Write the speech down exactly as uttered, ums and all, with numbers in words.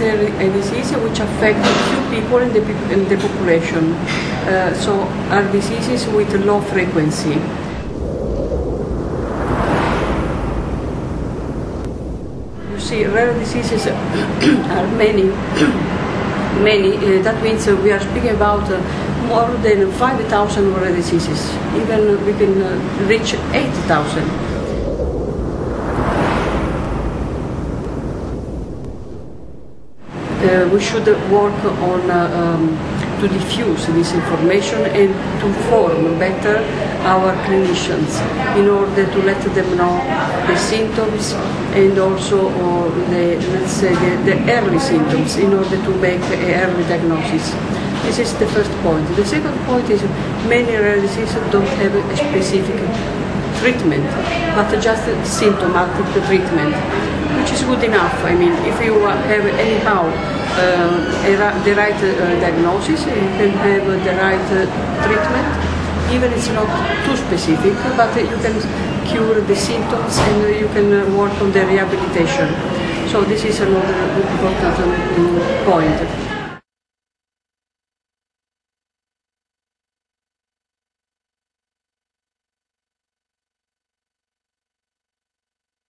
a, a disease which affects few people in the, in the population. Uh, so are diseases with low frequency. You see, rare diseases are many, many. Uh, that means uh, we are speaking about uh, more than five thousand rare diseases. Even we can uh, reach eight thousand. Uh, we should work on uh, um, to diffuse this information and to form better our clinicians in order to let them know the symptoms and also uh, the, let's say, the, the early symptoms in order to make an early diagnosis. This is the first point. The second point is many rare diseases don't have a specific treatment, but just a symptomatic treatment, which is good enough. I mean, if you have anyhow uh, a, the right uh, diagnosis, you can have the right uh, treatment, even it's not too specific, but you can cure the symptoms and you can work on the rehabilitation. So this is another important um, point.